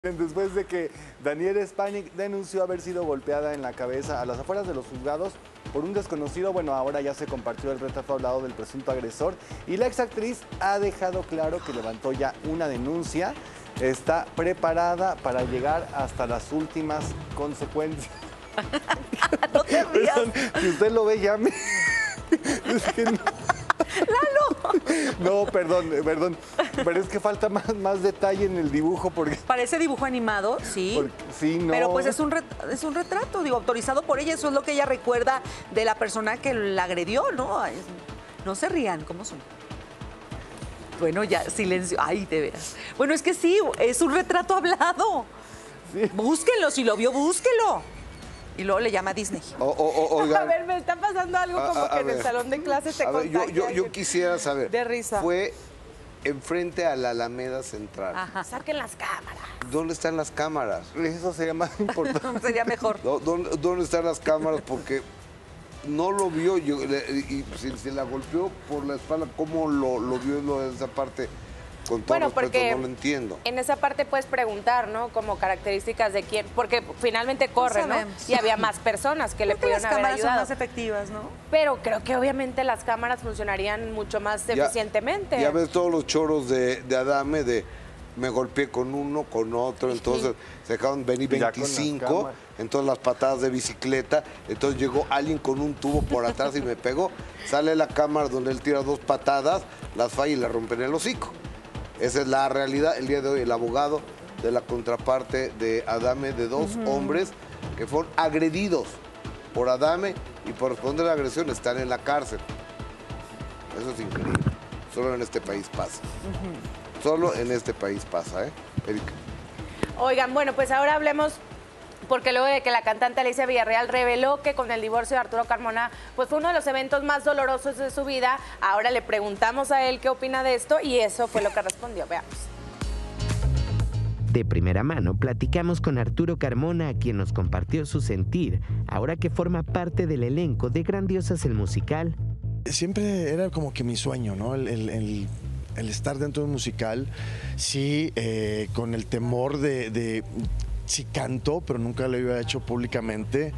Después de que Daniela Spanik denunció haber sido golpeada en la cabeza a las afueras de los juzgados por un desconocido, bueno, ahora ya se compartió el retrato al lado del presunto agresor y la exactriz ha dejado claro que levantó ya una denuncia, está preparada para llegar hasta las últimas consecuencias. No te rías. Si usted lo ve, llame. Es que no. ¡Lalo! No, perdón, pero es que falta más detalle en el dibujo porque... Parece dibujo animado, sí. Sí, no. Pero pues es un retrato, digo, autorizado por ella. Eso es lo que ella recuerda de la persona que la agredió, ¿no? No se rían, ¿cómo son? Bueno, ya, silencio. Ay, de veras. Bueno, es que sí, es un retrato hablado. Sí. Búsquenlo, si lo vio, búsquelo. Y luego le llama a Disney. A ver, me está pasando algo como que en el salón de clases te contagia. Yo quisiera saber. De risa. Fue enfrente a la Alameda Central. Ajá. Saquen las cámaras. ¿Dónde están las cámaras? Eso sería más importante. Sería mejor. ¿Dónde están las cámaras? Porque no lo vio. Y si la golpeó por la espalda, ¿cómo lo vio en esa parte? Con todo respeto, porque no lo entiendo. En esa parte puedes preguntar, ¿no? Como características de quién, porque finalmente corre, ¿no? Y había más personas que le pudieron haber cámaras ayudado. son más efectivas, ¿no? Pero creo que obviamente las cámaras funcionarían mucho más eficientemente. Ya ves todos los choros de Adame de me golpeé con uno, con otro, entonces se dejaron venir 25, entonces las patadas de bicicleta, entonces llegó alguien con un tubo por atrás y me pegó, sale la cámara donde él tira dos patadas, las falla y le rompen el hocico. Esa es la realidad. El día de hoy el abogado de la contraparte de Adame, de dos hombres que fueron agredidos por Adame y por responder a la agresión están en la cárcel. Eso es increíble. Solo en este país pasa. Solo en este país pasa, ¿eh? Erika. Oigan, bueno, pues ahora hablemos, porque luego de que la cantante Alicia Villarreal reveló que con el divorcio de Arturo Carmona, pues fue uno de los eventos más dolorosos de su vida, ahora le preguntamos a él qué opina de esto y eso fue lo que respondió. Veamos. De primera mano, platicamos con Arturo Carmona, a quien nos compartió su sentir, ahora que forma parte del elenco de Grandiosas el musical. Siempre era como que mi sueño, ¿no? El estar dentro de un musical, sí, con el temor de sí canto, pero nunca lo había hecho públicamente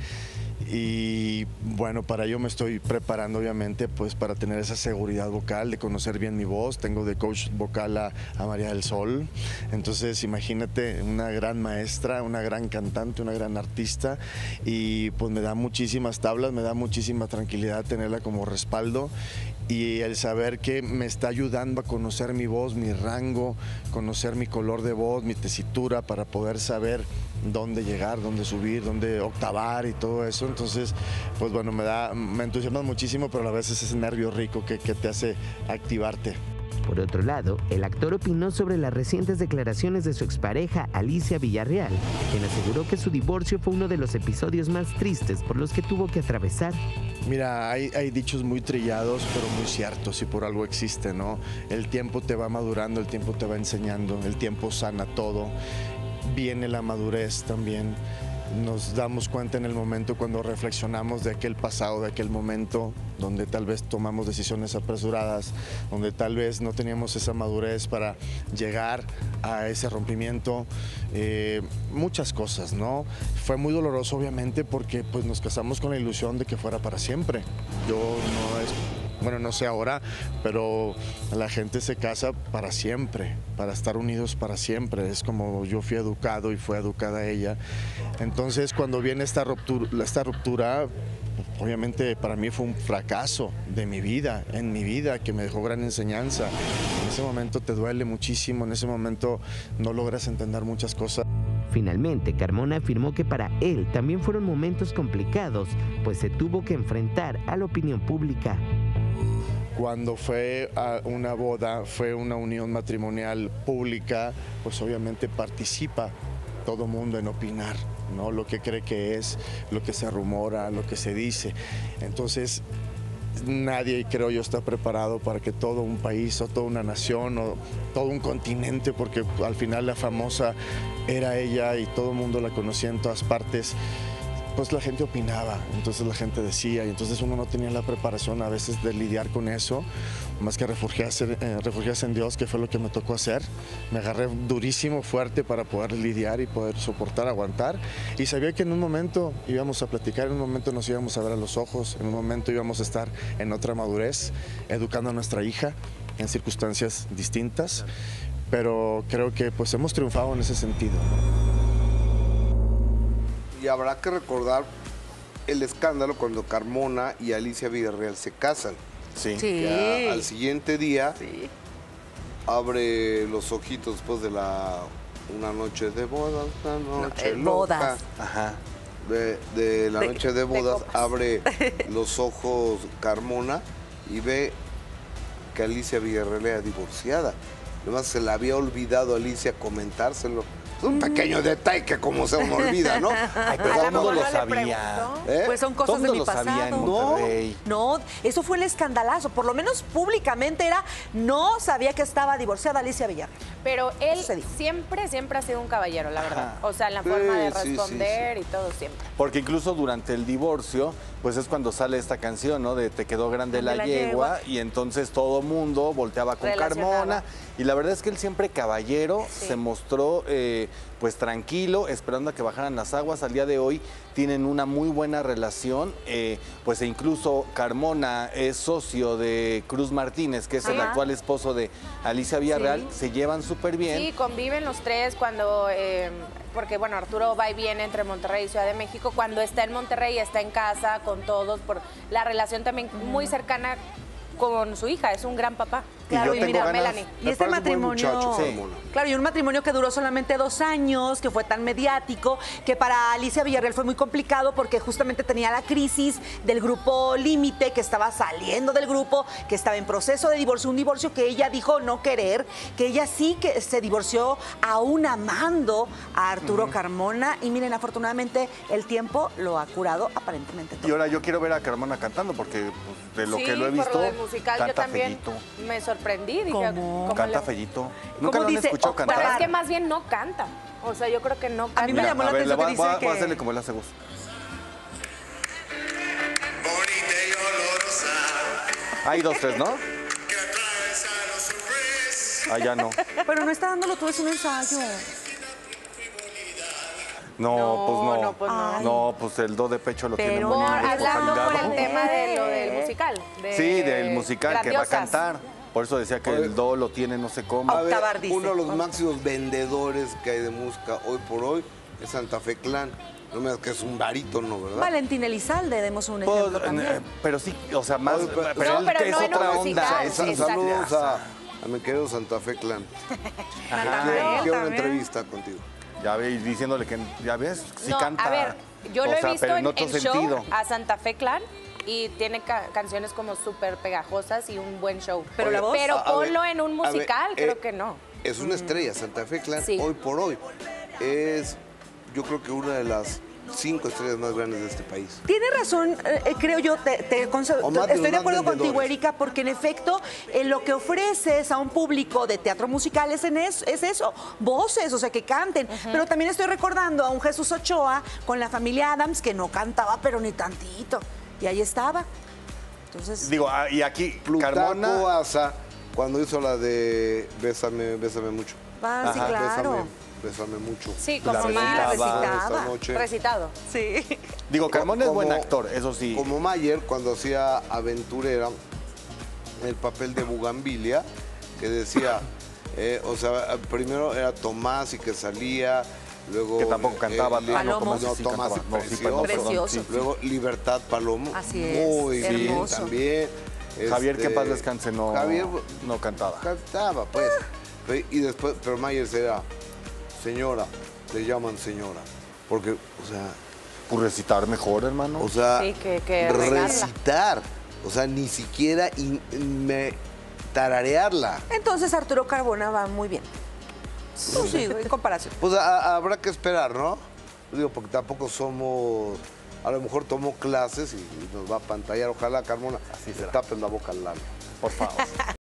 y bueno, para ello me estoy preparando obviamente pues para tener esa seguridad vocal, de conocer bien mi voz. Tengo de coach vocal a María del Sol, entonces imagínate, una gran maestra, una gran cantante, una gran artista y pues me da muchísimas tablas, me da muchísima tranquilidad tenerla como respaldo y el saber que me está ayudando a conocer mi voz, mi rango, conocer mi color de voz, mi tesitura para poder saber dónde llegar, dónde subir, dónde octavar y todo eso. Entonces, pues bueno, me entusiasma muchísimo, pero a la vez es ese nervio rico que te hace activarte. Por otro lado, el actor opinó sobre las recientes declaraciones de su expareja Alicia Villarreal, quien aseguró que su divorcio fue uno de los episodios más tristes por los que tuvo que atravesar. Mira, hay dichos muy trillados, pero muy ciertos y por algo existe, ¿no? El tiempo te va madurando, el tiempo te va enseñando, el tiempo sana todo. Viene la madurez también. Nos damos cuenta en el momento cuando reflexionamos de aquel pasado, de aquel momento donde tal vez tomamos decisiones apresuradas, donde tal vez no teníamos esa madurez para llegar a ese rompimiento, muchas cosas, ¿no? Fue muy doloroso obviamente porque pues nos casamos con la ilusión de que fuera para siempre. Bueno, no sé ahora, pero la gente se casa para siempre, para estar unidos para siempre. Es como yo fui educado y fue educada ella. Entonces, cuando viene esta ruptura, obviamente para mí fue un fracaso de mi vida, en mi vida, que me dejó gran enseñanza. En ese momento te duele muchísimo, en ese momento no logras entender muchas cosas. Finalmente, Carmona afirmó que para él también fueron momentos complicados, pues se tuvo que enfrentar a la opinión pública. Cuando fue a una boda, fue una unión matrimonial pública, pues obviamente participa todo mundo en opinar, ¿no? Lo que cree que es, lo que se rumora, lo que se dice. Entonces, nadie, creo yo, está preparado para que todo un país o toda una nación o todo un continente, porque al final la famosa era ella y todo el mundo la conocía en todas partes, pues la gente opinaba, entonces la gente decía, y entonces uno no tenía la preparación a veces de lidiar con eso, más que refugiarse en Dios, que fue lo que me tocó hacer. Me agarré durísimo, fuerte para poder lidiar y poder soportar, aguantar, y sabía que en un momento íbamos a platicar, en un momento nos íbamos a ver a los ojos, en un momento íbamos a estar en otra madurez, educando a nuestra hija en circunstancias distintas, pero creo que pues hemos triunfado en ese sentido, ¿no? Y habrá que recordar el escándalo cuando Carmona y Alicia Villarreal se casan. Sí. Que al siguiente día Sí. abre los ojitos después de una noche de bodas, una noche loca. Bodas. Ajá. De la noche de bodas copas. abre los ojos Carmona y ve que Alicia Villarreal era divorciada. Además se le había olvidado a Alicia comentárselo. Es un pequeño detalle que como se me olvida, ¿no? Ay, pero A todo lo el mundo mejor lo no le sabía. preguntó. ¿Eh? Pues son Todo cosas el de mi mundo lo sabía en pasado. Monterrey. No, eso fue el escandalazo. Por lo menos públicamente era, no sabía que estaba divorciada Alicia Villarreal. Pero él Eso se dijo. siempre ha sido un caballero, la verdad. Ajá. O sea, en la Sí, forma de sí, responder y todo siempre. Porque incluso durante el divorcio, pues es cuando sale esta canción, ¿no? De Te quedó grande la yegua, y entonces todo mundo volteaba con Relacionaba. Carmona. Y la verdad es que él siempre caballero, Sí. se mostró pues tranquilo, esperando a que bajaran las aguas. Al día de hoy tienen una muy buena relación, pues e incluso Carmona es socio de Cruz Martínez, que es el Ajá. actual esposo de Alicia Villarreal, Sí. se llevan súper bien. Sí, conviven los tres cuando, porque bueno, Arturo va y viene entre Monterrey y Ciudad de México. Cuando está en Monterrey, está en casa con todos, por la relación también muy cercana con su hija. Es un gran papá. Y yo tengo mira, ganas- Melanie. Y Me este parece buen matrimonio, muchacho, Sí. Carmona. claro, y un matrimonio que duró solamente 2 años, que fue tan mediático, que para Alicia Villarreal fue muy complicado porque justamente tenía la crisis del grupo Límite, que estaba saliendo del grupo, que estaba en proceso de divorcio, un divorcio que ella dijo no querer, que ella sí que se divorció aún amando a Arturo Carmona, y miren, afortunadamente el tiempo lo ha curado aparentemente todo. Y ahora yo quiero ver a Carmona cantando, porque pues, de lo Sí, que lo he por visto, lo del musical yo canta también fellito. me sorprendí. Dije, ¿Cómo? ¿cómo Canta le- fellito. ¿Cómo ¿Nunca lo han dice? escuchado Ojalá. Pero cantar? es que más bien no canta. O sea, yo creo que no canta. A mí me llamó la a ver, atención le que dice voy a que... hacerle como él hace voz. Bonita y olorosa, Hay 2, 3, ¿no? que atraviesa los hombres. Allá no. Pero no está dándolo todo, es un ensayo. No, pues no. no, pues no. No, pues el do de pecho lo tiene Pero muy Por, Ay, hablando por ojalidado. el tema de lo del musical. Sí, del musical que va a Grandiosas. cantar. Por eso decía que el do lo tiene no sé cómo. A ver, Octavar, dice. uno de los máximos vendedores que hay de música hoy por hoy es Santa Fe Clan. No me digas que es un barítono, ¿verdad? Valentín Elizalde, demos un Pues, ejemplo también. pero sí, o sea, más. Oye, Pero no, él pero que es no en otra un onda. musical. Sí, Exacto. Saludos a mi querido Santa Fe Clan. Quiero una entrevista contigo. Ya ves, diciéndole que, ya ves, sí No, canta. a ver, yo lo O he sea, visto pero en otro show sentido. a Santa Fe Clan y tiene canciones como súper pegajosas y un buen show. Pero la voz- Pero A ver, ponlo en un a ver, musical, creo que no. Es una estrella, Santa Fe Clan, Sí. hoy por hoy. Es, yo creo que una de las 5 estrellas más grandes de este país. Tiene razón, creo yo, O más de estoy de los acuerdo más contigo, vendedores. Erika, porque en efecto lo que ofreces a un público de teatro musical es eso, voces, o sea, que canten. Pero también estoy recordando a un Jesús Ochoa con la familia Adams que no cantaba, pero ni tantito. Y ahí estaba. Entonces, Digo, y aquí, Plutarco Carmona. Asa, cuando hizo la de Bésame, Bésame mucho. ah, sí, Ajá, claro. Bésame mucho. Sí, La como más recitaba. Esta noche. recitado. Sí. Digo, Carmona es Como- buen actor, eso sí. Como Mayer, cuando hacía Aventurera, el papel de Bugambilia, que decía, o sea, primero era Tomás y que salía, luego... Que tampoco cantaba. Palomos. Tomás sí Tomás cantaba. es No, sí, perdón, precioso. perdón, Precioso. sí. Luego Libertad Palomo. Así es, Muy bien hermoso. también. Javier, que en paz Este, descanse, no, Javier no cantaba. cantaba, pues. Y después, pero Mayer era, señora, le llaman señora. Porque, o sea, Pues recitar mejor, hermano. o sea, Sí, que regarla. recitar. O sea, ni siquiera tararearla. Entonces Arturo Carbona va muy bien. Pues sí, en comparación. Pues habrá que esperar, ¿no? Digo, porque tampoco somos... A lo mejor tomó clases y nos va a pantallar. Ojalá, Carmona, Así te será. tapes la boca al lado. Por favor.